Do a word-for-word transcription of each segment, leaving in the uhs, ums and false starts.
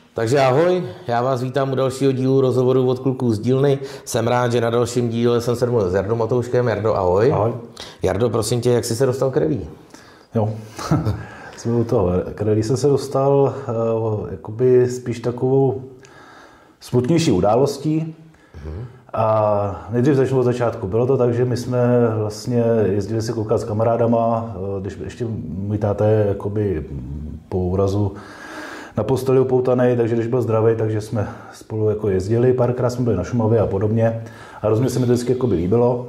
Takže ahoj, já vás vítám u dalšího dílu rozhovoru od kluků z dílny. Jsem rád, že na dalším díle jsem se domluvil s Jardou Matouškem. Jardo, ahoj. Ahoj. Jardo, prosím tě, jak jsi se dostal k rally? Jo, jsme u toho. K rally jsem se dostal uh, jakoby spíš takovou smutnější událostí. Mm-hmm. A nejdřív začnu od začátku. Bylo to tak, že my jsme vlastně jezdili si koukat s kamarádama, když ještě můj táta je jakoby po úrazu na posteli upoutaný, takže když byl zdravý, takže jsme spolu jako jezdili, párkrát jsme byli na Šumavě a podobně. A rozhodně se mi to vždycky jakoby líbilo.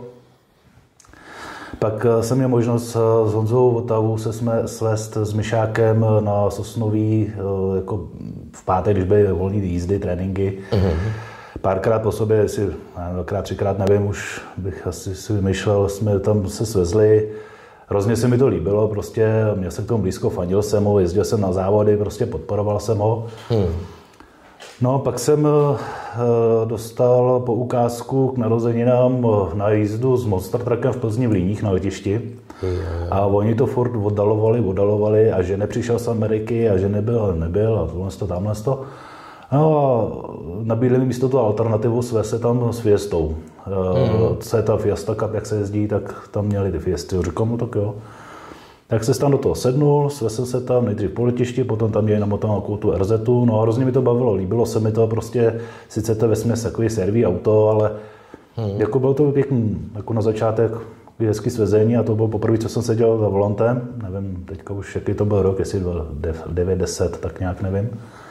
Pak jsem měl možnost s Honzou Votavou se jsme svést s Myšákem na Sosnoví jako v pátek, když byly volné jízdy, tréninky. Mm-hmm. Párkrát po sobě, jestli dvakrát, třikrát, nevím, už bych asi si vymýšlel, jsme tam se svezli. Hrozně se mi to líbilo, prostě měl jsem k tomu blízko, fandil jsem ho, jezdil jsem na závody, prostě podporoval jsem ho. Hmm. No, pak jsem dostal poukázku k narozeninám na jízdu s Monster Truckem v Plzni v Líních na letišti. Hmm. A oni to furt oddalovali, oddalovali a že nepřišel z Ameriky a že nebyl, ale nebyl a tohle to, tamhle to. No a nabídli mi místo toho alternativu, své se tam s Fiestou. Mm. Co je ta Fiesta Cup, jak se jezdí, tak tam měli ty Fiesty. Říkám mu, tak jo. Tak se tam do toho sednul, své jsem se tam nejdřív po letišti, potom tam měli namotanou takovou tu er zetu. No a hrozně mi to bavilo, líbilo se mi to prostě, sice to vesměs takový serví auto, ale mm. jako bylo to pěkný, jako na začátek hezký svezení a to bylo poprvé, co jsem seděl za volantem. Nevím, teďka už jaký to byl rok, jestli byl devět deset, tak nějak nevím.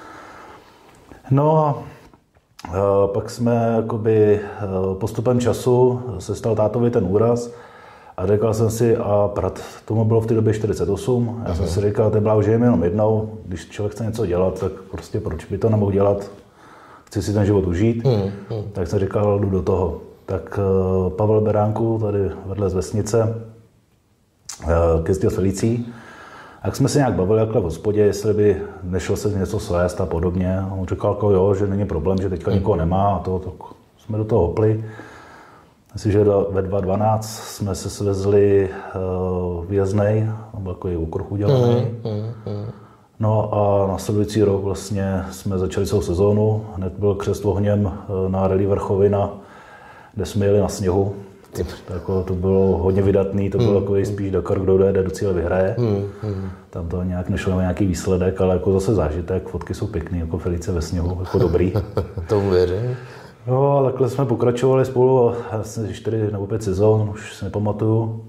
No a pak jsme jakoby postupem času se stal tátovi ten úraz a říkal jsem si, a brat, tomu bylo v té době čtyřicet osm, já jsem si říkal, ten bláho žijeme jenom jednou, když člověk chce něco dělat, tak prostě proč by to nemohl dělat, chci si ten život užít, hmm, hmm. tak jsem říkal, jdu do toho. Tak Pavel Beránku, tady vedle z vesnice, jezdil s Felicí. Tak jsme se nějak bavili takhle v hospodě, jestli by nešlo se něco svést a podobně. A on říkal, jako jo, že není problém, že teďka nikoho nemá a to, tak jsme do toho hopli. Myslím, že ve dva dvanáct jsme se svezli uh, v Jeznej, nebo takový okruh udělaný. Mm, mm, mm. No a následující rok vlastně jsme začali celou sezónu. Hned byl křest ohněm na rally Vrchovina, kde jsme jeli na sněhu. To, to bylo hodně vydatný, to bylo hmm. takový spíš Dakar, kdo dojede do cíle vyhraje. Hmm. Hmm. Tam to nějak nešlo na nějaký výsledek, ale jako zase zážitek, fotky jsou pěkný, jako Felice ve sněhu, jako dobrý. Tomu věřím. No a takhle jsme pokračovali spolu asi čtyři nebo pět sezon, už si nepamatuju.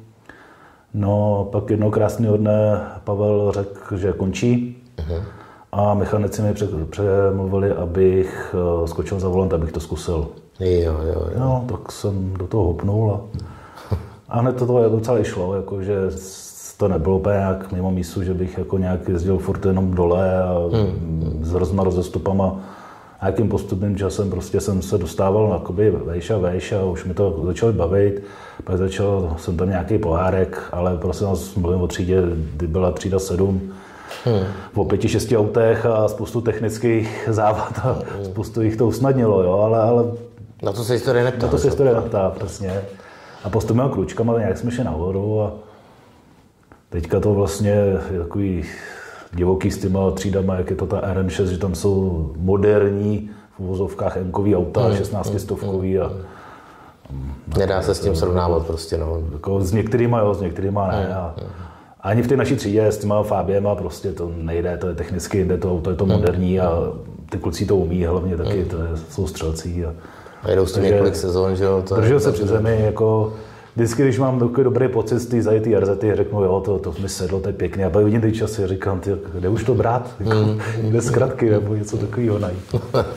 No pak jednou krásného dne Pavel řekl, že končí. Hmm. A mechanici mi přemluvili, abych skočil za volant, abych to zkusil. Jo, jo, jo. No, tak jsem do toho hopnul a, a hned to, to docela i šlo, jako, že to nebylo úplně nějak mimo mísu, že bych jako nějak jezdil furt jenom dole a hmm. s hrozná rozestupama. A jakým postupným časem prostě jsem se dostával na vejš a vejš a už mi to začalo bavit. Pak začal, jsem tam nějaký pohárek, ale prosím vás, mluvím o třídě, kdy byla třída sedm. Hmm. Po pěti, šesti autech a spoustu technických závad a hmm. spoustu jich to usnadnilo, jo, ale, ale na to se historie neptá. Na to se historie neptá, přesně. A postupem klučkama nějak jsme šli nahoru a teďka to vlastně je takový divoký s těma třídama, jak je to ta er en šest, že tam jsou moderní v uvozovkách M-kový auta, hmm. šestnáctistovkový a nedá se s tím srovnávat prostě, no. Jako s některýma jo, s některýma ne. Hmm. A ani v té naší třídě s těma Fabiema prostě to nejde, to je technicky, jde to auto, je to moderní a ty kluci to umí, hlavně taky, to je, jsou střelcí. A A jedou s tím několik sezon, že jo? Držel se při zemi, jako vždycky, když mám takový dobrý pocit z té zajetý er zety, řeknu, jo, to, to mi sedlo, to je pěkný. A pak vidím ty časy, říkám, ty, kde už to brát? Jako, mm. Kde zkratky nebo něco takového najít.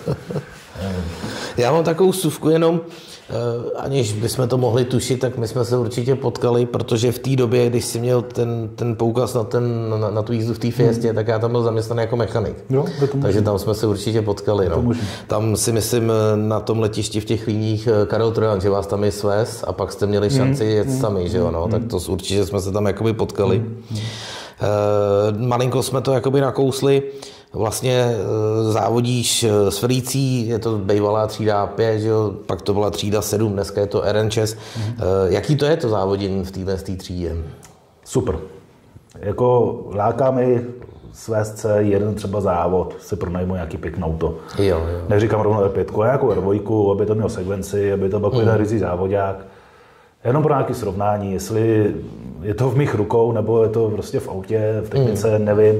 Já mám takovou vsuvku jenom, aniž bychom to mohli tušit, tak my jsme se určitě potkali, protože v té době, když jsi měl ten, ten poukaz na, ten, na, na tu jízdu v té Fiestě, hmm. tak já tam byl zaměstnaný jako mechanik. Jo, takže tam jsme se určitě potkali. No. Tam si myslím na tom letišti v těch Líních Karel Trojan, že vás tam je svést a pak jste měli šanci jet hmm. sami, že jo, no, hmm. tak to určitě jsme se tam jakoby potkali. Hmm. E, malinko jsme to jakoby nakousli. Vlastně závodíš s Felicí, je to bývalá třída pět, že jo? Pak to byla třída sedm, dneska je to er en šest. Mm. Jaký to je to závodění v této třídě? Super. Jako láká mi svést se jeden třeba závod, si pronajmu nějaký pěkný auto. Jo, jo. Neříkám rovnou er pět, ale nějakou er dva, aby to měl sekvenci, aby to byl takový ten ryzí závodák. Jenom pro nějaké srovnání, jestli je to v mých rukou, nebo je to prostě v autě, v technice, mm. nevím.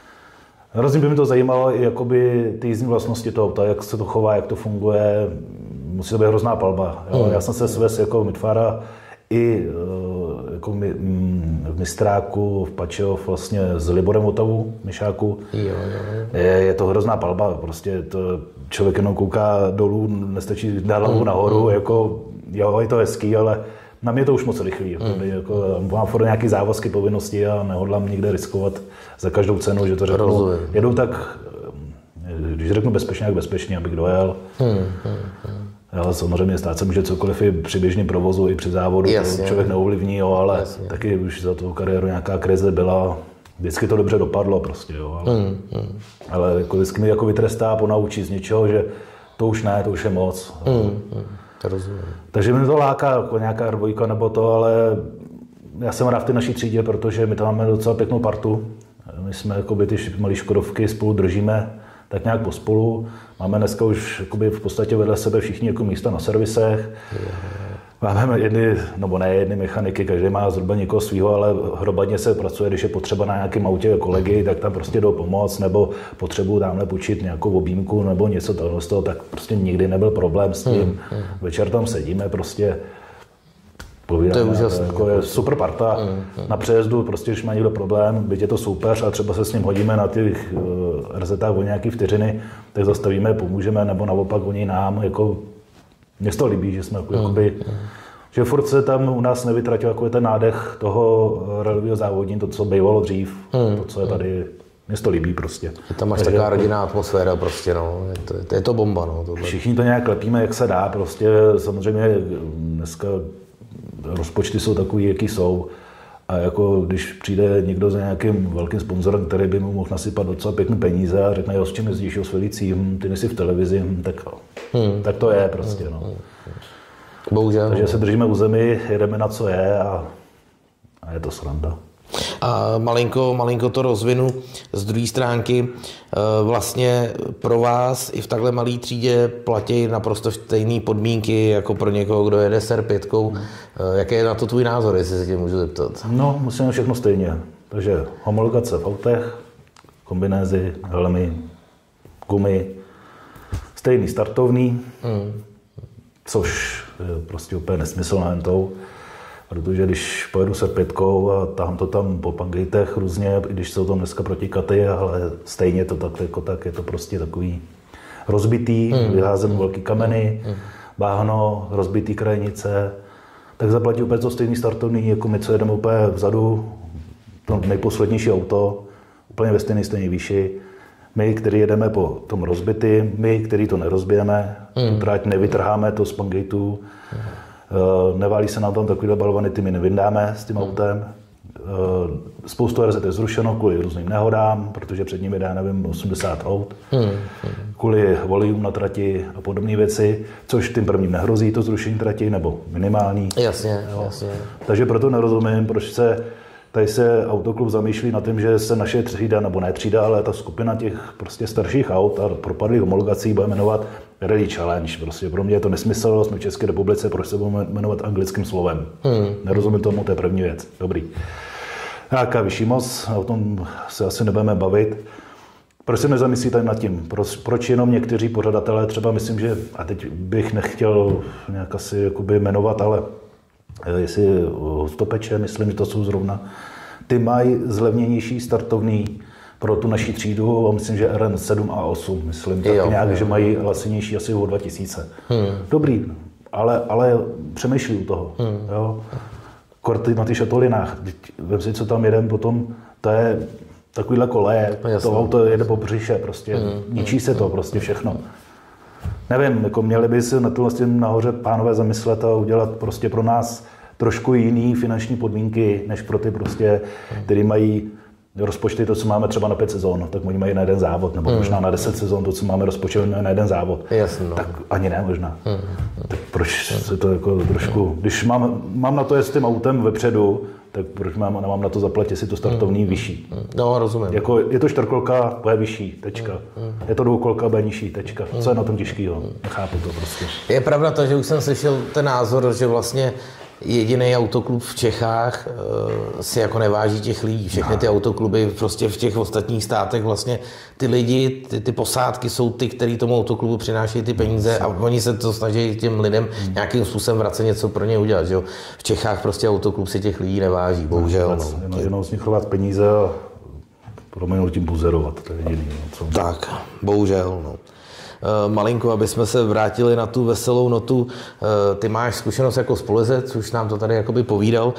Hrozně by mi to zajímalo i jakoby ty jízdní vlastnosti toho auta, jak se to chová, jak to funguje. Musí to být hrozná palba. Jo? Mm. Já jsem se svez jako Mitfara i jako v Mistráku, v Pačov, vlastně s Liborem Votavu, Mišáku. Jo, jo. Je, je to hrozná palba, prostě to člověk jenom kouká dolů, nestačí dát hlavu mm. nahoru, mm. jako jo, je to hezký, ale na mě to už moc rychlý. Mm. Jako, mám furt nějaké závazky, povinnosti a nehodlám nikde riskovat za každou cenu, že to řeknu. Rozumím. Jedu tak, když řeknu bezpečně, jak bezpečně, abych dojel. Mm. Mm. Jo, samozřejmě stát se může cokoliv i při běžném provozu, i při závodu, to člověk neovlivní, jo, ale Jasně. taky už za tu kariéru nějaká krize byla. Vždycky to dobře dopadlo prostě, jo, ale, mm, mm. ale jako vždycky mi jako vytrestá, ponaučí z něčeho, že to už ne, to už je moc. Mm, mm. Rozumím. Takže mi to láká jako nějaká er dva nebo to, ale já jsem rád v té naší třídě, protože my tam máme docela pěknou partu. My jsme jakoby ty malé škodovky spolu držíme tak nějak pospolu. Máme dneska už jakoby v podstatě vedle sebe všichni jako místa na servisech. Máme jedny, nebo ne jedny mechaniky, každý má zhruba někoho svýho, ale hromadně se pracuje, když je potřeba na nějakém autě kolegy, tak tam prostě jdou pomoct, nebo potřebuji tamhle půjčit nějakou objímku nebo něco toho, tak prostě nikdy nebyl problém s tím. Hmm, hmm. Večer tam sedíme, prostě povídáme, to je úžasný, jako je super parta. Hmm, hmm. Na přejezdu, prostě, když má někdo problém, byť je to soupeř a třeba se s ním hodíme na těch uh, er zetách o nějaký vteřiny, tak zastavíme, pomůžeme, nebo naopak oni nám, jako mně se to líbí, že jsme jako, mm, jakoby, mm. že furt se tam u nás nevytratil jako ten nádech toho rallyového závodní, to, co bývalo dřív, mm, to, co je tady, mně se to líbí prostě. Je tam máš taková rodinná atmosféra prostě, no, je to, je to bomba, no. Tohle. Všichni to nějak lepíme, jak se dá, prostě samozřejmě dneska rozpočty jsou takový, jaký jsou. A jako když přijde někdo za nějakým velkým sponzorem, který by mu mohl nasypat docela pěkný peníze a řekne, jo, s čím jezdíš, jo, s Felicí, hm, ty nejsi v televizi, hm, tak, hmm. tak to je prostě, no. Bohužel. Takže se držíme u zemi, jedeme na co je a, a je to sranda. A malinko, malinko to rozvinu z druhé stránky. Vlastně pro vás i v takhle malé třídě platí naprosto stejné podmínky jako pro někoho, kdo jede s er pět. Hmm. Jaký je na to tvůj názor, jestli se tě můžu zeptat? No, musíme všechno stejně. Takže homologace v autech, kombinézy, helmy, gumy, stejný startovný, hmm. což je prostě úplně nesmysl na hentou. Protože když pojedu se pětkou a tahám to tam po pangejtech různě, i když jsou tam dneska protikaty, ale stejně to tak, jako tak je to prostě takový rozbitý, mm. vyházem velký kameny, mm. báhno, rozbitý krajnice, tak zaplatí úplně to stejný startovný, jako my, co jedeme úplně vzadu, to nejposlednější auto, úplně ve stejné stejné výši. My, který jedeme po tom rozbitý, my, který to nerozbijeme, mm. tu tráť nevytrháme to z pangejtů, mm. Neválí se nám tam takovýhle balvany, ty my nevyndáme s tím autem. Spoustu er zet je zrušeno kvůli různým nehodám, protože před nimi dá, nevím, osmdesát aut. Hmm. Kvůli volume na trati a podobné věci, což tím prvním nehrozí to zrušení trati, nebo minimální. Jasně, jo. jasně. Takže proto nerozumím, proč se tady se autoklub zamýšlí na tím, že se naše třída, nebo ne třída, ale ta skupina těch prostě starších aut a propadlých homologací bude jmenovat Rally Challenge. Prostě pro mě je to nesmysl, jsme v České republice, proč se budeme jmenovat anglickým slovem. Hmm. Nerozumím tomu, to je první věc. Dobrý. Nějaká vyšší moc, o tom se asi nebudeme bavit. Proč se nezamyslíte nad tím? Proč, proč jenom někteří pořadatelé, třeba myslím, že, a teď bych nechtěl nějak asi jakoby jmenovat, ale jestli Hostopeče, myslím, že to jsou zrovna, ty mají zlevněnější startovný pro tu naší třídu, a myslím, že er en sedm a osm, myslím, tak jo, nějak, jo. že mají lacinější asi o dva tisíce. Hmm. Dobrý, ale, ale přemýšlí u toho. Hmm. Jo. Korty na ty šatolinách, vem si, co tam jedem potom, to je takovýhle koleje, to auto jede po břiše, prostě, hmm. ničí se to prostě všechno. Nevím, jako měli by si na tohle nahoře pánové zamyslet a udělat prostě pro nás trošku jiný finanční podmínky, než pro ty prostě, který mají rozpočty, to, co máme třeba na pět sezón, tak oni mají na jeden závod, nebo mm. možná na deset sezón, to, co máme rozpočet na jeden závod. Jasně, no. Tak ani ne možná. Mm. Tak proč se to jako trošku, když mám, mám na to jet s tím autem vepředu, tak proč mám, nemám na to zaplatit si to startovní mm. vyšší. No, rozumím. Jako, je to čtyřkolka, bude vyšší, tečka. Mm. Je to dvoukolka, bude nižší, tečka. Co je na tom těžkýho? Nechápu to prostě. Je pravda to, že už jsem slyšel ten názor, že vlastně jediný autoklub v Čechách uh, si jako neváží těch lidí. Všechny no. ty autokluby prostě v těch ostatních státech vlastně ty lidi, ty, ty posádky jsou ty, který tomu autoklubu přinášejí ty peníze a oni se to snaží těm lidem hmm. nějakým způsobem vracet něco pro ně udělat. Že jo? V Čechách prostě autoklub si těch lidí neváží, bohužel. No, jenom, jenom z nich chovat peníze a proměnul tím buzerovat, to je jediný. No, co? Tak, bohužel. No. Malinko, aby jsme se vrátili na tu veselou notu. Ty máš zkušenost jako spolezec, už nám to tady jakoby povídal.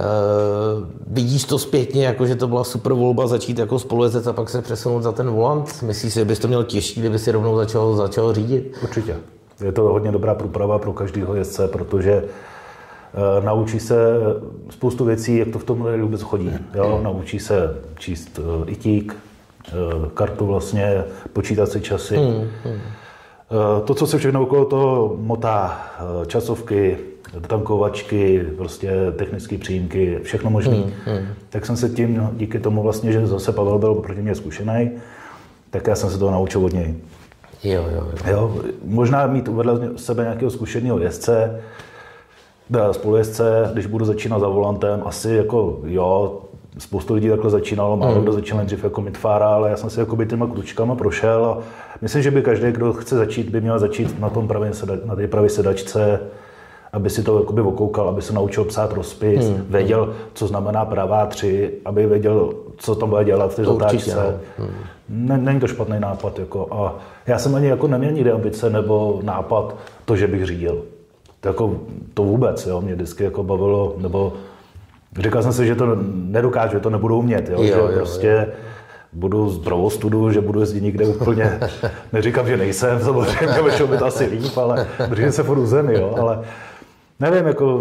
Vidíš to zpětně, jako že to byla super volba začít jako spolezec a pak se přesunout za ten volant? Myslíš si, že bys to měl těžší, kdyby si rovnou začal, začal řídit? Určitě. Je to hodně dobrá průprava pro každého jezdce, protože uh, naučí se spoustu věcí, jak to v tom vůbec chodí. Jo? Naučí se číst uh, itík, kartu vlastně, počítat si časy. Hmm, hmm. To, co se všechno okolo toho motá, časovky, tankovačky, prostě technické přímky, všechno možné. Hmm, hmm. Tak jsem se tím, díky tomu vlastně, že zase Pavel byl proti mě zkušený, tak já jsem se toho naučil od něj. Jo, jo, jo. Jo, možná mít vedle sebe nějakého zkušeného jezdce, spolujezdce, když budu začínat za volantem, asi jako jo, spoustu lidí takhle začínalo, málo mm. kdo začínal dřív jako mitfára, ale já jsem si jakoby těma kručkama prošel a myslím, že by každý, kdo chce začít, by měl začít na tom pravém sedač, na té pravé sedačce, aby si to jakoby okoukal, aby se naučil psát rozpis, mm. věděl, co znamená pravá tři, aby věděl, co tam bude dělat v té zatáčce. Mm. Není to špatný nápad. Jako, a já jsem ani jako neměl nikdy ambice nebo nápad to, že bych řídil. To, jako, to vůbec, jo, mě vždycky jako bavilo, nebo říkal jsem si, že to nedokážu, že to nebudu umět, jo, jo, že jo, prostě jo. budu z prvostudu, že budu jezdit někde úplně, neříkám, že nejsem, samozřejmě, vyšel by to asi líp, ale držím se furt u zemi, jo, ale nevím, jako,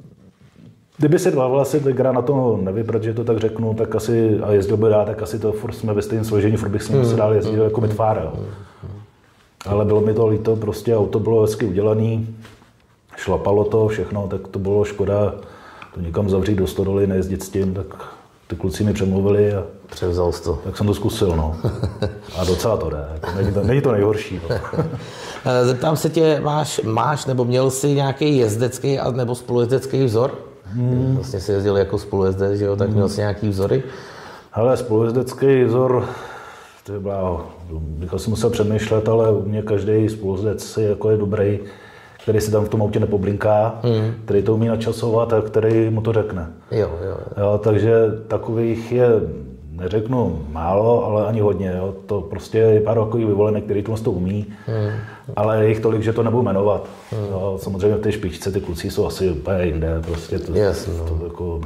kdyby se dva vlasy hra na to nevybrat, že to tak řeknu, tak asi, a jezdil by rád, tak asi to furt jsme ve stejném složení, furt bych s ním se dál jezdil jako mitfára, jo. Ale bylo mi to líto, prostě auto bylo hezky udělaný, šlapalo to všechno, tak to bylo škoda to někam zavřít do stodoly, nejezdit s tím, tak ty kluci mi přemluvili a převzal jsi to. Tak jsem to zkusil, no. A docela to jde, není to, není to nejhorší. No. Zeptám se tě, máš, máš nebo měl jsi nějaký jezdecký nebo spolujezdecký vzor? Hmm. Vlastně jsi jezdil jako spolujezdec, že jo, tak hmm. měl jsi nějaký vzory? Hele, spolujezdecký vzor, to byla, bych asi musel přemýšlet, ale u mě každý spolujezdec jako je dobrý, který si tam v tom autě nepoblinká, hmm. který to umí načasovat a který mu to řekne. Jo, jo, jo. Jo, takže takových je, neřeknu málo, ale ani hodně. Jo. To prostě je pár takových vyvolených, který to umí, hmm. ale je jich tolik, že to nebudu jmenovat. Hmm. Jo, samozřejmě v té špičce ty kluci jsou asi úplně jinde. Prostě to, Jasně, to, to jako...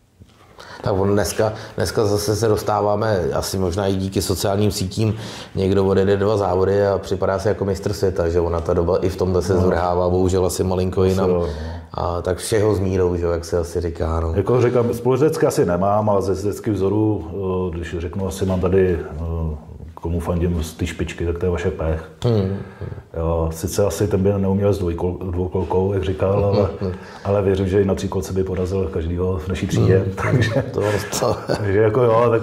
Tak on dneska, dneska zase se dostáváme, asi možná i díky sociálním sítím, někdo odjede dva závody a připadá se jako mistr světa, že ona ta doba i v tomhle se no. zvrhává, bohužel asi malinko jinam. No. A tak všeho s mírou, že, jak se asi říká. No. Jako říkám, společensky asi nemám, ale ze jezdeckých vzorů, když řeknu, asi mám tady, komu fandím z té špičky, tak to je vaše pech. Hmm. Jo, sice asi ten by neuměl s dvojkol, dvoukolkou, jak říkal, ale, ale věřím, že i na tříkolce by porazil každýho v naší třídě. Hmm. takže, to, to. takže jako jo, tak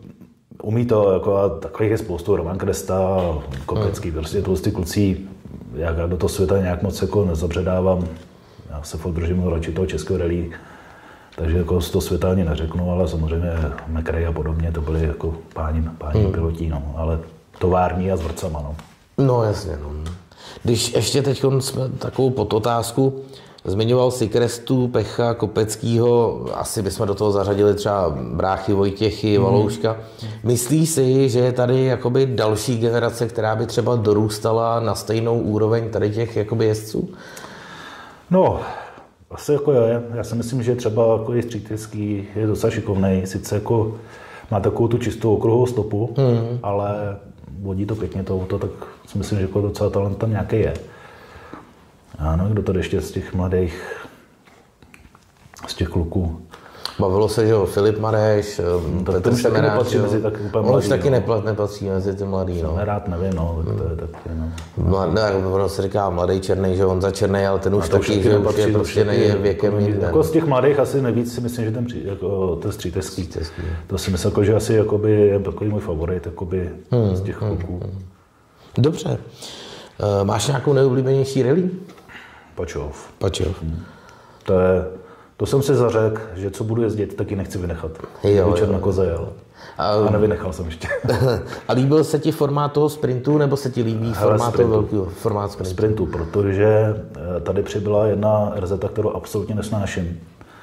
umí to, jako, a takových je spoustu, Roman Kresta, Kopecký, hmm. prostě ty kluci, já do toho světa nějak moc jako nezabředávám. Já se fakt držím radši toho českého rally, takže jako z toho světa ani neřeknu, ale samozřejmě McRae a podobně, to byly jako páni, páni hmm. pilotí, no, ale tovární a s vrcama, no. No jasně, no. Když ještě teď jsme takovou podotázku, zmiňoval si Krestu, Pecha, Kopeckýho, asi bychom do toho zařadili třeba bráchy Vojtěchy, hmm. Valouška. Myslíš si, že je tady jakoby další generace, která by třeba dorůstala na stejnou úroveň tady těch jakoby jezdců? No, asi jako je. Já si myslím, že třeba jako je Střítecký, je docela šikovnej, sice jako má takovou tu čistou okruhovou stopu, hmm. ale vodí to pěkně to auto, tak si myslím, že jako docela talent tam nějaký je. Ano, kdo tady ještě z těch mladých, z těch kluků? Bavilo se, že jo, Filip Mareš, to ten taky nepatří mezi tak úplně mladý. On už taky neplat, nepatří mezi ty mladý, no. Rád nevím, no, tak to je taky, no. Mladý, ono se říká mladý černý, že on za černý, ale ten už taky, že už je prostě neje věkem jinde. Jako z těch mladých asi nejvíc si myslím, že ten, jako, ten Střítecký. To si myslím, jako, že asi jakoby, je takový můj favorit, jakoby, hmm, z těch kluků. Hmm. Dobře. Uh, máš nějakou nejoblíbenější rally? Pačov. Pačov. Hmm. To je, to jsem si zařekl, že co budu jezdit, taky nechci vynechat. Jo, Večer jo. na koze jel. A, a nevynechal jsem ještě. A líbil se ti formát toho sprintu, nebo se ti líbí Hele, formát toho velkého formát sprintu? Sprintu, protože tady přibyla jedna R Z, kterou absolutně nesnáším.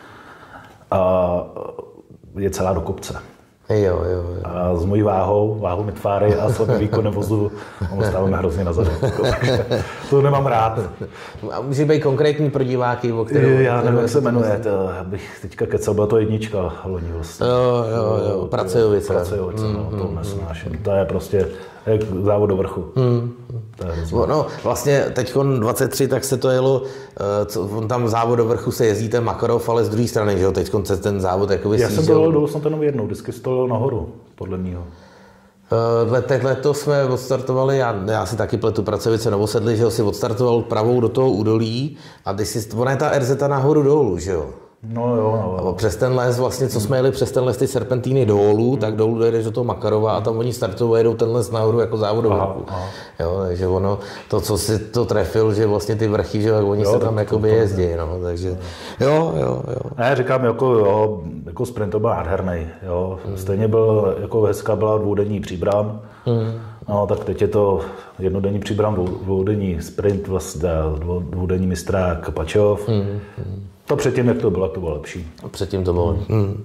A je celá do kopce. Jo, jo, jo. A s mojí váhou, váhou mitváry a slabým výkonem vozu stáváme hrozně na zadek. To nemám rád. A může být konkrétní pro diváky, o kterou... Já nevím, jak se jmenuje. To, abych teďka kecal, byla to jednička loni vlastně. Jo, jo, jo. Pracejovice. Pracejovice, mm, no, to mm, nesnáším. Mm. To je prostě jak závod do vrchu. Mm. To je no, vlastně teď dvacet tři, tak se to jelo, co, on tam závod do vrchu se jezdí ten Makarov, ale z druhé strany, že jo, teď se ten závod jakoby Já jsem to jel dolů, jsem to jenom jednou, vždycky jsem to jel nahoru, podle mýho. Letech letos jsme odstartovali, já, já si taky pletu Pracevice Novosedly, že jo, si odstartoval pravou do toho údolí a ty si, ona je ta R Z nahoru dolů, že jo. No jo, no. Přes ten les, vlastně, co jsme jeli přes ten les, ty serpentíny dolů, hmm. tak dolů dojedeš do toho Makarova a tam oni startují, jedou ten les nahoru jako závod do vrchu. Jo, takže ono, to, co si to trefil, že vlastně ty vrchy, že oni jo, se tam jakoby jezdí, no, takže jo, jo, jo. Ne, říkám, jako jo, jako sprint to byl nádherný, jo. Hmm. Stejně byl, jako hezká byla dvoudenní Příbram, hmm. No, tak teď je to jednodenní Příbram, dvoudenní sprint, vlastně dvoudenní mistrák Pačov. Hmm. Hmm. To předtím, jak to bylo, to bylo lepší. Předtím to bylo. Hmm. Hmm.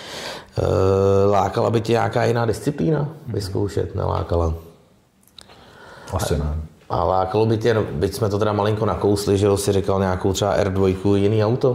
Lákala by tě nějaká jiná disciplína vyzkoušet? Nelákala? Asi ne. A lákalo by tě, byť jsme to teda malinko nakousli, že si říkal nějakou třeba R dva, jiný auto?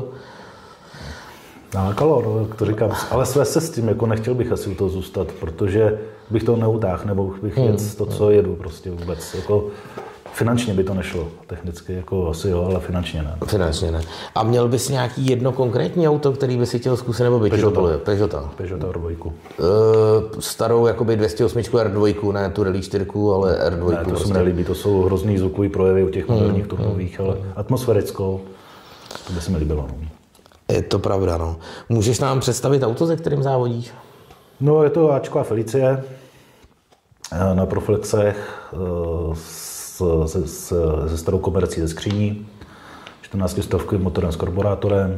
Lákalo, no, to říkám. Ale své se s tím, jako nechtěl bych asi u toho zůstat, protože bych to neutáhl, nebo bych hmm. jet to, co jedu prostě vůbec. Jako, finančně by to nešlo, technicky jako asi jo, ale finančně ne. Finančně ne. A měl bys nějaký jedno konkrétní auto, který by si chtěl zkusit, nebo by Peugeota. to bylo? Peugeota. Peugeota R dva. Uh, starou jakoby dvě stě osm R dva, ne tu Rally čtyři, ale R dva. Ne, to prostě. se mi nelíbí, to jsou hrozný zvukový projevy u těch moderních hmm. turbových, ale atmosférickou, to by se mi líbilo. No. Je to pravda, no. Můžeš nám představit auto, se kterým závodíš? No, je to Ačková Felicie na Proflexech se, se, se starou komercí ze skříní, čtrnáctistovkovým motorem s karburátorem.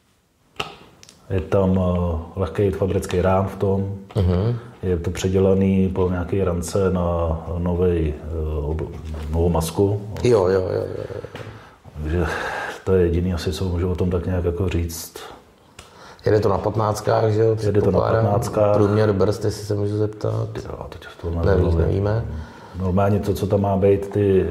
Je tam lehký fabrický rám v tom. Uh-huh. Je to předělaný po nějaké rance na novej, novou masku. Jo, jo, jo, jo. Takže to je jediný asi, co můžu o tom tak nějak jako říct. Jede to na patnáctkách, že jo? Jede to na patnáctkách. Průměr brzd, jestli se můžu zeptat. Jo, teď to Neví, nevíme. Normálně to, co tam má být, ty,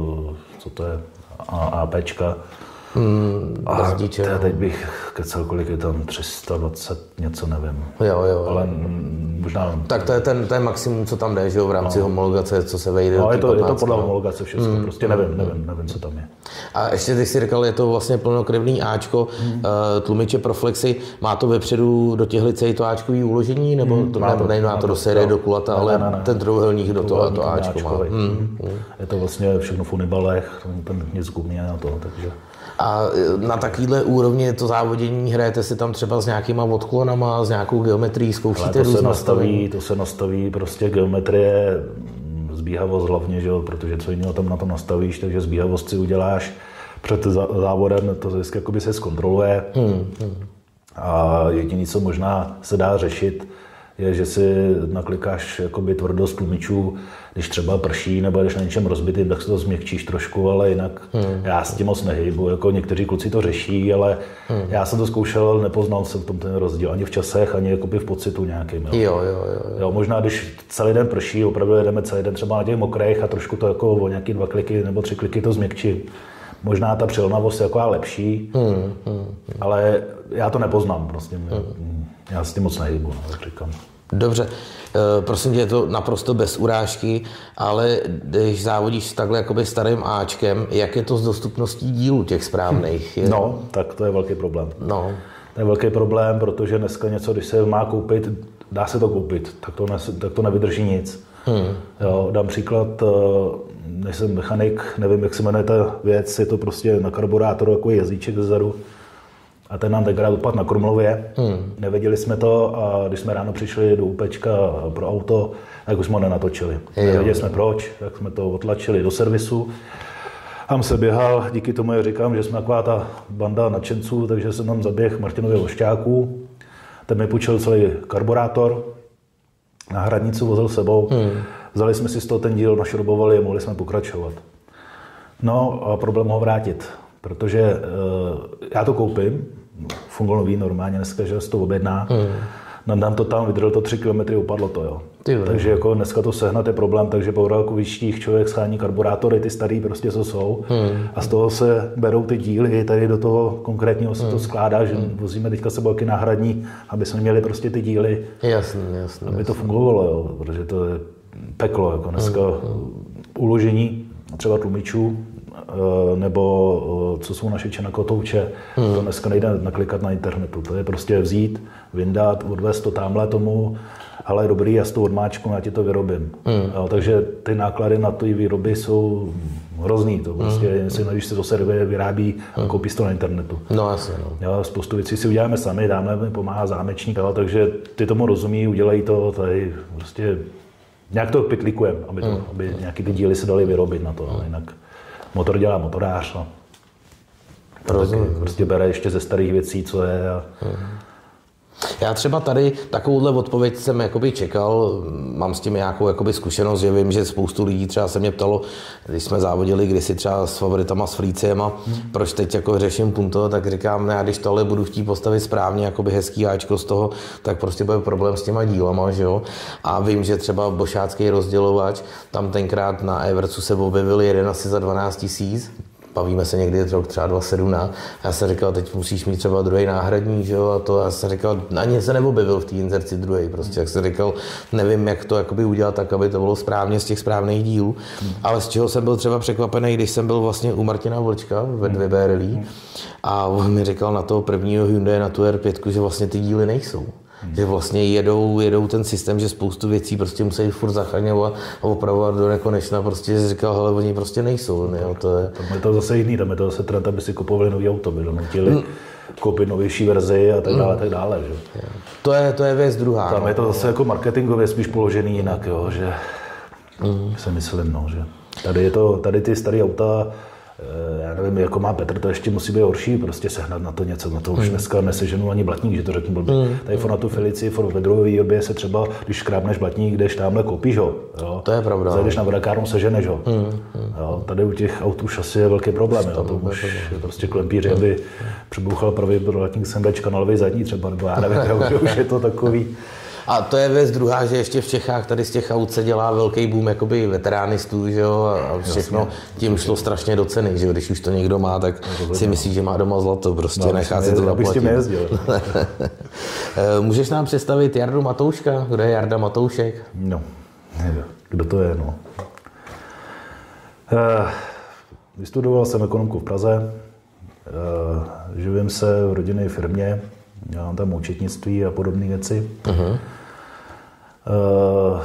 co to je, APčka. Hmm, a teď bych kecal, kolik je tam, tři sta dvacet, něco nevím. Jo, jo. Ale možná... Tak to je ten, to je maximum, co tam jde, že jo, v rámci no. homologace, co se vejde. No, je to, je to podle homologace všechno, hmm. prostě nevím, nevím, nevím, co tam je. A ještě když jsi říkal, je to vlastně plnokrevný Ačko, hmm. tlumiče Proflexy, má to vepředu do těch licejí to Ačkový uložení, nebo hmm, to, ne, nejde to do série, do kulata, ne, ale ne, ne, ten trouhelník do toho to Ačko má. Hmm. Hmm. Je to vlastně všechno v unibalech, ten nic gumí na to, takže... A na takovýhle úrovni to závodění hrajete si tam třeba s nějakýma odklonama, s nějakou geometrií, zkoušíte to se nastaví, to se nastaví prostě geometrie, zbíhavost hlavně, že jo, protože co jiného tam na to nastavíš, takže zbíhavost si uděláš před závodem, to vždycky jakoby se zkontroluje. Hmm, hmm. A jediné, co možná se dá řešit, je, že si naklikáš jakoby tvrdost tlumičů, když třeba prší nebo když na něčem rozbitým, tak se to změkčíš trošku, ale jinak hmm. já s tím moc nehybu. Jako někteří kluci to řeší, ale hmm. já jsem to zkoušel, nepoznal jsem v tom ten rozdíl ani v časech, ani jakoby v pocitu nějakým. Jo. Jo, jo, jo, jo. Možná když celý den prší, opravdu jedeme celý den třeba na těch mokrých a trošku to jako o nějaký dva kliky nebo tři kliky to změkčí. Možná ta přilnavost je jako lepší, hmm. Hmm. ale já to nepoznám prostě. Hmm. Já s tím moc nehybu, jak říkám. Dobře, e, prosím tě, je to naprosto bez urážky, ale když závodíš takhle jakoby starým Ačkem, jak je to s dostupností dílů těch správných? Je... No, tak to je velký problém. No. to je velký problém, protože dneska něco, když se má koupit, dá se to koupit, tak to, ne, tak to nevydrží nic. Hmm. Jo, dám příklad, nejsem mechanik, nevím, jak se jmenuje ta věc, je to prostě na karburátoru jako jezdíček zezadu. A ten nám tenkrát dopadl na Krumlově. Hmm. Nevěděli jsme to a když jsme ráno přišli do úpečka pro auto, tak už jsme ho nenatočili. Nevěděli jsme proč, tak jsme to otlačili do servisu. Tam se běhal, díky tomu já říkám, že jsme taková ta banda nadšenců, takže jsem tam zaběh Martinově Vošťáků. Ten mi půjčil celý karburátor, na hradnici vozil sebou. Hmm. Vzali jsme si z toho ten díl, našrobovali a mohli jsme pokračovat. No a problém ho vrátit, protože uh, já to koupím, fungolový normálně dneska, že se to objedná, hmm. nadám to tam, vydržel to tři kilometry, upadlo to, jo. Takže jako dneska to sehnat je problém, takže po Rakovištích člověk schání karburátory, ty starý prostě co jsou hmm. a z toho se berou ty díly, tady do toho konkrétního se hmm. to skládá, že hmm. vozíme teďka sebou náhradní, aby jsme měli prostě ty díly, jasný, jasný, aby jasný. to fungovalo, jo, protože to je peklo, jako dneska hmm. uložení třeba tlumičů, nebo co jsou naše čenakotouče, hmm. to dneska nejde naklikat na internetu, to je prostě vzít, vyndat, odvést to tamhle tomu, ale dobrý, já s tou odmáčkou, já ti to vyrobím. Hmm. Jo, takže ty náklady na ty výroby jsou hrozný, to prostě, hmm. jestli, když se to servě vyrábí hmm. a koupí to na internetu. No asi, no. Jo, spoustu věcí si uděláme sami, dáme, mi pomáhá zámečník, jo, takže ty tomu rozumí, udělají to, tady prostě nějak to pytlíkujeme, aby, to, hmm. aby nějaký ty díly se daly vyrobit na to, hmm. jinak motor dělá motorář, no. Rozumím. Prostě bere ještě ze starých věcí, co je. A... Hmm. Já třeba tady takovouhle odpověď jsem jakoby čekal, mám s tím nějakou jakoby zkušenost, že vím, že spoustu lidí třeba se mě ptalo, když jsme závodili kdysi třeba s favoritama, s Frýciema, hmm. proč teď jako řeším punto, tak říkám, ne, já když tohle budu chtít postavit správně, jakoby hezký háčko z toho, tak prostě bude problém s těma dílama, že jo. A vím, že třeba bošácký rozdělovač, tam tenkrát na Evercu se objevil jeden asi za dvanáct tisíc. Bavíme se někdy rok třeba dva tisíce sedmnáct. Já jsem říkal, teď musíš mít třeba druhý náhradní, že jo, a to já jsem říkal, ani se neobjevil v té inzerci druhý, prostě, jak jsem říkal, nevím, jak to jakoby udělat tak, aby to bylo správně z těch správných dílů, hmm. ale z čeho jsem byl třeba překvapený, když jsem byl vlastně u Martina Vlčka ve dvě bé rally hmm. a on mi říkal na toho prvního Hyundai, na tu er pět, že vlastně ty díly nejsou. Hmm. Že vlastně jedou, jedou ten systém, že spoustu věcí prostě musí furt zachraňovat a opravovat do nekonečna, prostě že říkal, hele, oni prostě nejsou, ne, jo, to je... Tam je to zase jiný, tam je to zase trend, aby si kupovali nový auto, by donutili hmm. koupit novější verzi a tak dále, hmm. tak dále, že? To je, to je věc druhá. Tam no, je to zase jako marketingově spíš položený jinak, jo, že hmm. si myslím, no, že tady je to, tady ty staré auta, já nevím, jako má Petr, to ještě musí být horší, prostě sehnat na to něco, na to už dneska neseženu ani blatník, že to řeknu blbě. Mm. Tady for na tu Felici, for ve druhé výrobě se třeba, když škrábneš blatník, jdeš tamhle, koupíš ho. Jo? To je pravda. Zajdeš na vodakárnu, seženeš ho. Mm. Jo? Tady u těch aut už asi je velký problém, jo? To už je prostě klempíř, aby přibouchal pravý blatník, sem dať kanálový zadní třeba, nebo já nevím, jo? Už je to takový. A to je věc druhá, že ještě v Čechách tady z těch aut se dělá velký boom jakoby veteránistů, že jo, a všechno jasně, tím šlo strašně do ceny, že jo, když už to někdo má, tak no, si myslí, že má doma zlato, prostě no, nechá si to zaplatit. Můžeš nám představit Jardu Matouška? Kdo je Jarda Matoušek? No, kdo to je, no. Vystudoval jsem ekonomku v Praze, živím se v rodinné firmě, dělám tam účetnictví a podobné věci. Uh-huh. Uh,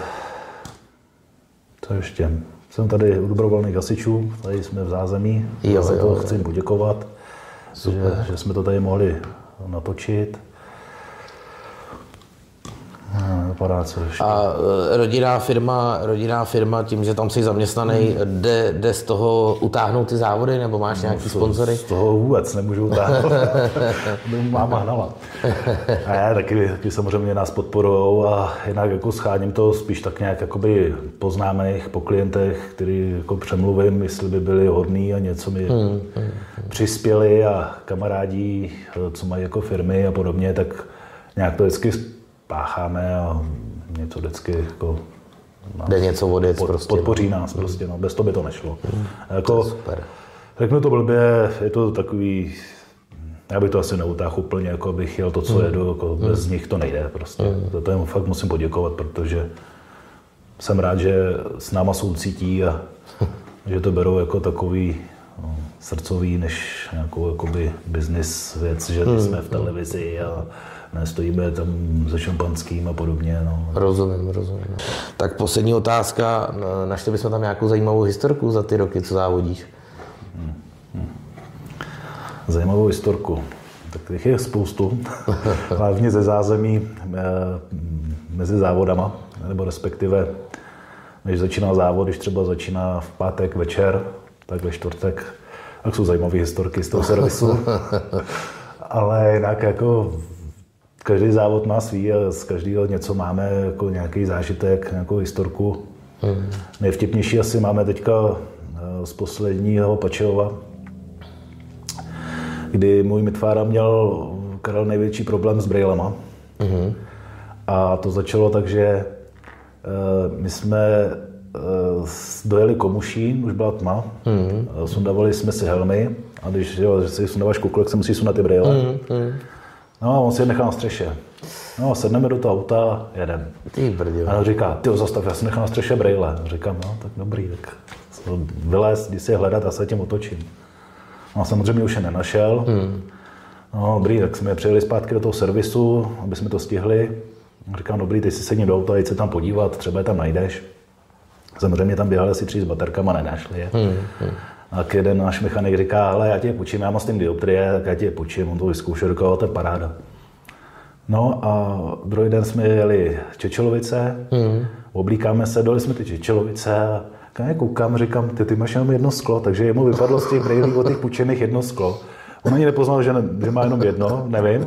co ještě? Jsem tady u dobrovolných hasičů, tady jsme v zázemí, jo, za to jo, chci jim poděkovat, že, že jsme to tady mohli natočit. Vypadá, co ještě. A rodinná firma, rodinná firma, tím, že tam jsi zaměstnaný, hmm. jde, jde z toho utáhnout ty závody, nebo máš no, nějaký sponzory? Z toho vůbec nemůžu utáhnout. Máma hnala. A já taky, taky samozřejmě nás podporujou a jinak jako scháním to spíš tak nějak jakoby po známých, po klientech, který jako přemluvím, jestli by byli hodní a něco mi hmm. Hmm. přispěli a kamarádi, co mají jako firmy a podobně, tak nějak to vždycky pácháme a něco vždycky jako jde něco vodit pod, prostě. Podpoří nás mm. prostě, no, bez toho by to nešlo. Mm. Jako, to super. Řeknu to blbě, je to takový, já bych to asi neutáhl úplně, jako bych jel to, co mm. jedu, jako mm. bez nich to nejde prostě. Mm. To, to jim fakt musím poděkovat, protože jsem rád, že s náma soucítí a že to berou jako takový, no, srdcový, než nějakou jakoby business věc, že hmm. jsme v televizi a nestojíme tam se šampanským a podobně. No. Rozumím, rozumím. Tak poslední otázka. Našli bychom tam nějakou zajímavou historku za ty roky, co závodíš? Hmm. Hmm. Zajímavou historku. Tak těch je spoustu. Hlavně ze zázemí mezi závodama, nebo respektive než začíná závod, když třeba začíná v pátek večer, tak ve čtvrtek, tak jsou zajímavé historky z toho servisu. Ale jinak jako každý závod má svý a z každého něco máme, jako nějaký zážitek, nějakou historku. Hmm. Nejvtipnější asi máme teďka z posledního Pačeova, kdy můj mitvára měl Karel největší problém s brejlema. Hmm. A to začalo tak, že my jsme dojeli Komušín, už byla tma, hmm. sundavali jsme si helmy a když jo, si sundáváš kuklek, se musí sundat ty brejle. Hmm. Hmm. No a on si je nechal na střeše. No, sedneme do toho auta, jedem. Ty brdio. A on říká, ty zastav, já si nechal na střeše brejle. Říkám, no, tak dobrý, tak vylez, jdi si je hledat a se tím otočím. No, samozřejmě už je nenašel. Hmm. No, dobrý, tak jsme přijeli zpátky do toho servisu, aby jsme to stihli. Říkám, dobrý, ty si sedni do auta, jdi se tam podívat, třeba je tam najdeš. Samozřejmě tam běhali asi tři s baterkama, nenašli je. Hmm. Hmm. A jeden náš mechanik říká, ale já ti je půjčím, já mám s tím dioptrie, tak já ti je půjčím, on to vyzkoušel, říkal, to je paráda. No a druhý den jsme jeli Čečelovice, mm. oblíkáme se, dali jsme ty Čečelovice a já koukám, říkám, ty, ty máš jenom jedno sklo, takže jemu vypadlo z těch brejlí od těch půjčených jedno sklo. On ani nepoznal, že, ne, že má jenom jedno, nevím.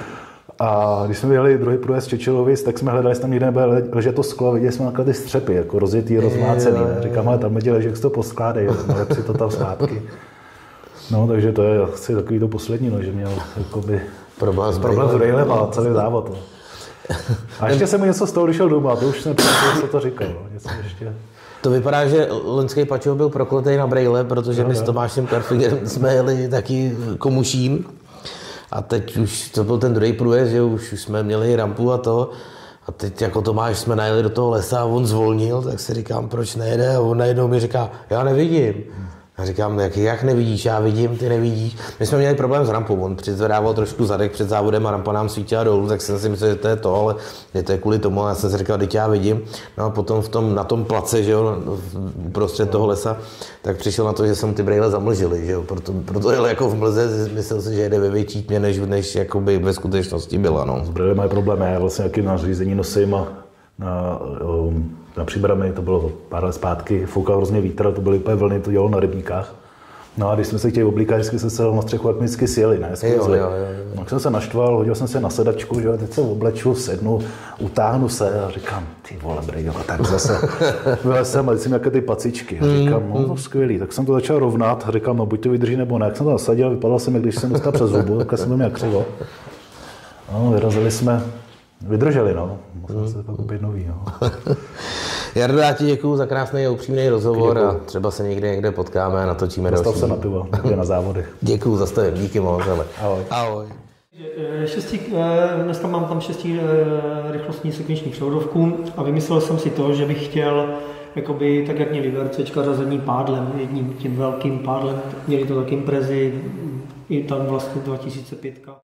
A když jsme jeli druhý průjezd Čečelovic, tak jsme hledali, jestli tam někde nebude ležet to sklo a viděli jsme takhle ty střepy, jako rozjetý, rozmácený. Ne? Říkám, ale tam leží, jak se to poskládej, ale si to tam zpátky. No, takže to je asi takový to poslední, no, že měl jakoby problém s brejlem a celý závod. No. A ještě se mu něco stalo, když šel doma, to už jsem přemýšlel, co to říkal. No. Něco ještě... To vypadá, že loňský Pačov byl prokletý na brejle, protože no, my s Tomášem Karfigerem jsme jeli taky Komušín. A teď už to byl ten druhý průjezd, že už, už jsme měli rampu a to. A teď jako Tomáš jsme najeli do toho lesa a on zvolnil, tak si říkám, proč nejde? A on najednou mi říká, já nevidím. A říkám, jak, jak nevidíš, já vidím, ty nevidíš. My jsme měli problém s rampou, on přizvedával trošku zadek před závodem a rampa nám svítila dolů, tak jsem si myslel, že to je to, ale je to je kvůli tomu, a já jsem si říkal, teď já vidím. No a potom v tom, na tom place, že jo, prostřed toho lesa, tak přišel na to, že jsem ty brejle zamlžili, že jo, proto, proto jel jako v mlze, myslel si, že jede ve větší tmě, než, než jakoby ve skutečnosti byla, no. S brejle mají problém, já vlastně jaký nařízení nosím a na, um, na Příbrami, to bylo pár let zpátky, foukal hrozně vítr, to byly úplně vlny, to dělalo na rybníkách. No a když jsme se chtěli oblíkat, vždycky jsme se na střechu, jak my vždycky sjeli, ne? Jo, jo, jo, jo. Tak jsem se naštval, hodil jsem se na sedačku, že teď se obleču, sednu, utáhnu se a říkám, ty vole, brejle, tak zase vylezem a teď jsem jaké ty pacičky. A říkám, no to skvělý, tak jsem to začal rovnat a říkám, no buď to vydrží nebo ne. Jak jsem to nasadil, vypadal jsem, jak když jsem dostal přes zubu, tak jsem to měl křivo. No, vyrazili jsme, vydrželi, no. Musel se pak koupit nový, no. Jardo, já ti děkuju za krásný a upřímný rozhovor a třeba se někde někde potkáme a natočíme další. Zastav se na pivo, někde na závodech. Děkuju za stavím, díky moc, ale. Ahoj. Ahoj. Šestí, dneska mám tam šestí rychlostní sekvenční převodovku a vymyslel jsem si to, že bych chtěl, jakoby, tak jak měli VRCčka řazení pádlem, jedním tím velkým pádlem, měli to taky imprezy, i tam vlastně dva tisíce pět.